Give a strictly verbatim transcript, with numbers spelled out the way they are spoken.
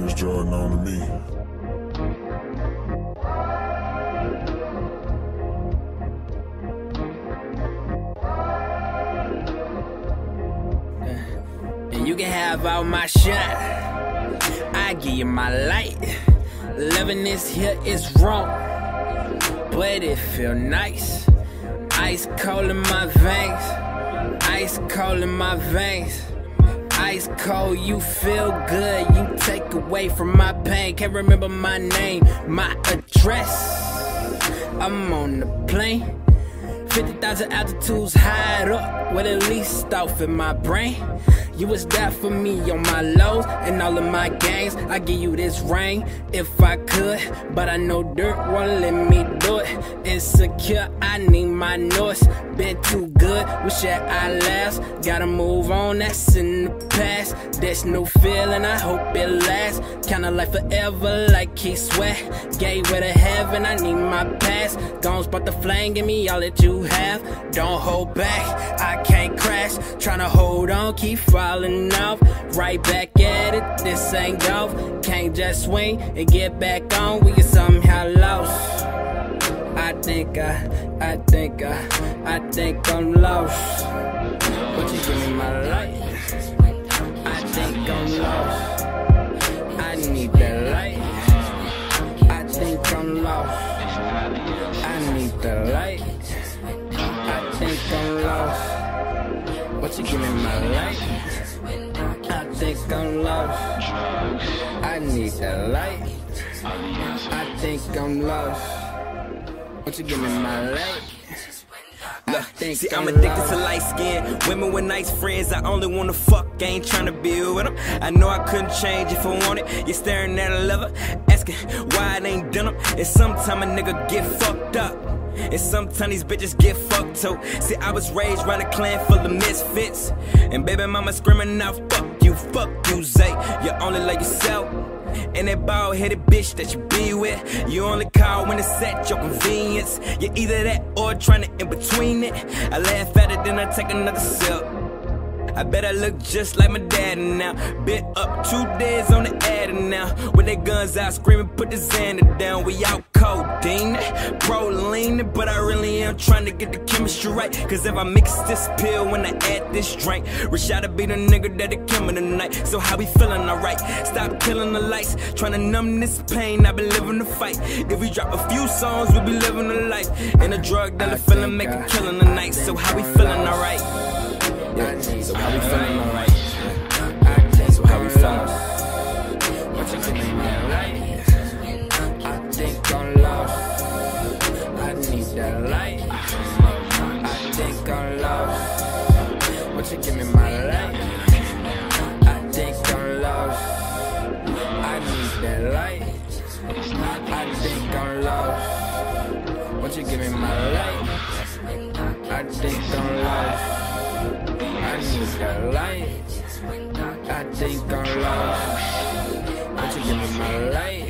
It's Jordan on to me. And you can have all my shot, I give you my light. Loving this here is wrong, but it feel nice. Ice cold in my veins, ice cold in my veins. Ice cold, you feel good, you take away from my pain. Can't remember my name, my address. I'm on the plane, fifty thousand altitudes high up, with at least off in my brain. You was there for me on my lows and all of my gains. I give you this ring if I could, but I know dirt won't let me do it. Insecure, I need my noise. Been too good, wish that I last. Gotta move on, that's in the past. There's no feeling, I hope it lasts. Kinda like forever, like he sweat. Gateway to heaven, I need my pass. Gon' spot the flame, give me all that you have. Don't hold back, I can't crash. Tryna hold on, keep falling off. Right back at it, this ain't golf. Can't just swing and get back on, we get somehow lost. I think I, I think I, I think I'm lost. But you give me my light, I think I'm lost. I need that light, I think I'm lost. I need the light, I think I'm lost. But you give me my light, I think I'm lost. I need that light, I think I'm lost. Won't you give me my light? Look, see, I'm addicted to light skin women with nice friends. I only wanna fuck, ain't tryna be with them. I know I couldn't change if I wanted. You're staring at a lover, asking why it ain't done 'em. And sometime a nigga get fucked up, and sometimes these bitches get fucked too. See, I was raised around a clan full of misfits, and baby mama screaming out, fuck you, fuck you, Zay. You only like yourself and that bald-headed bitch that you be with. You only call when it's at your convenience. You're either that or trying to in between it. I laugh at it, then I take another sip. I bet I look just like my daddy now. Been up two days on the adder now. With their guns out screaming, put the Xander down. We out codeine, proline, but I really am trying to get the chemistry right. Cause if I mix this pill when I add this drink, Rashad be the nigga that'll kill me tonight. So how we feeling alright? Stop killing the lights, trying to numb this pain. I've been living the fight. If we drop a few songs, we'll be living a life. And a drug dealer feeling, make a killing tonight. So how we feeling alright? Yeah, so how we feeling alright? So how we feeling? What you give me my light? I think I'm lost. I need that light, I think I'm lost. What you give me my light? I think I'm lost. I need that light, I think I'm lost. What you give me my light? I think I'm lost. I need that light, I think I'm lost. Won't you give me my light?